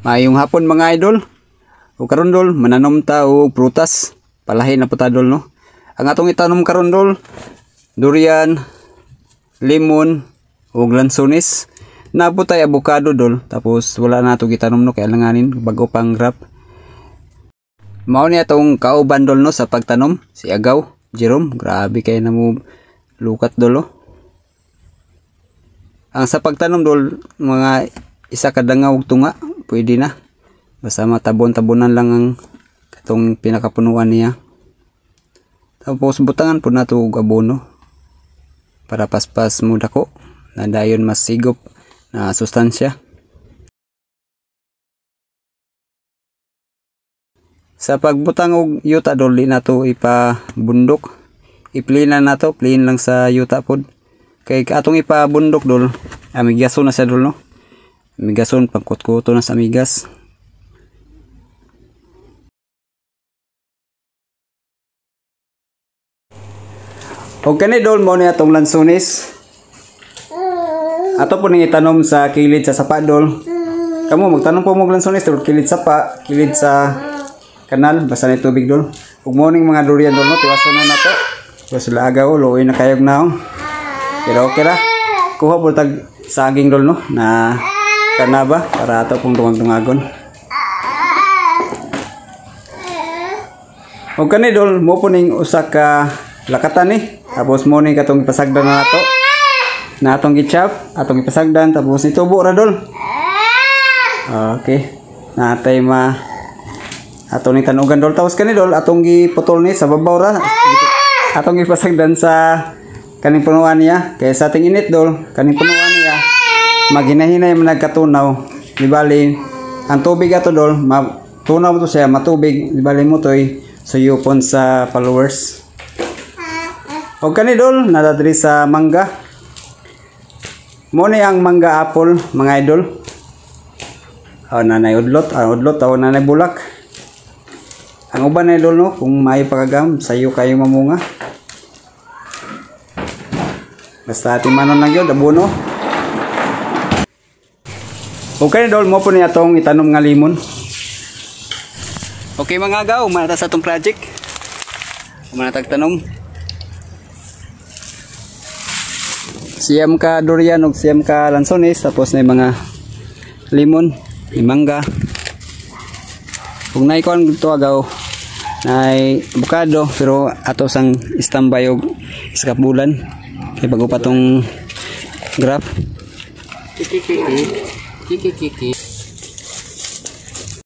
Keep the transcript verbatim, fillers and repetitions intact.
Maayong hapon mga idol. O karon dol, mananom ta og prutas. Palahi na po ta dol no. Ang atong itanom karon dol, durian, lemon, ug lansones. Na po tay avocado dol. Tapos wala na to gitanom no kay alanganin bago pang grab. Mao ni atong kauban dol no sa pagtanom, si Agaw, Jerome. Grabe kay na mo lukat dol no. Ang sa pagtanom dol, mga isa kadangaw og tunga, pwede na. Basta matabon-tabonan lang ang katong pinakapunuan niya. Tapos butangan po na ito og abono para paspas mo dako na dayon mas sigop na sustansya. Sa pagbutang og yuta dol, di na to ipabundok. I-plain na to, plain lang sa yuta pod. Kay atong ipabundok dol, amigason na sa dol no. Amigason pagkutkuto na sa amigas. Og kani dol mo ni atong lansones. Ato po ning itanom sa kilid sa sapa dol. Kamo magtanom po mo lansones dol kilid sapa, kilid sa kanal basta ni tubig dol. Ug mo ning mga durian dol no, tiwason na nato. Tapos sila agaw luoy na kayog na. Pero okay ra. Kuha po tag saging dol no na kanaba para ato pong dungag-dungagon. O kani dol mo po ning usa ka lakatan ni. Tapos mo ning katong ipasagdan na nato. Na atong gichop, atong ipasagdan tapos itubo ra dol. Okay. Natay ma atong ning tanugan dol. Tapos kani dol atong giputol ni sa babaw ra. Atong ipasagdan sa kaning punuan niya kay sa ating init dol, kaning punuan niya maghinay-hinay man nagkatunaw. Di bali ang tubig ato dol, matunaw mo to siya, matubig. Di bali mo toy suyupon sa followers. O kani dol nadadri sa mangga. Mo ni ang mangga apple mga idol. O nanay udlot, ang udlot o nanay bulak. Ang uban na idol no, kung maayo pagagam sayo kayo mamunga. Basta timanon lang yun, abono. Okay dol, mo po niya itong itanom nga limon. Okay mga agaw, manata sa itong project. Manatag tanom. Siyam ka durian o siyam ka lansones. Tapos na yung mga limon, yung mangga. Kung naikon ito agaw, na avocado, pero ato sang istambay o iskapulan. Kaya bago pa tong graph. Kiki kiki. Kiki kiki.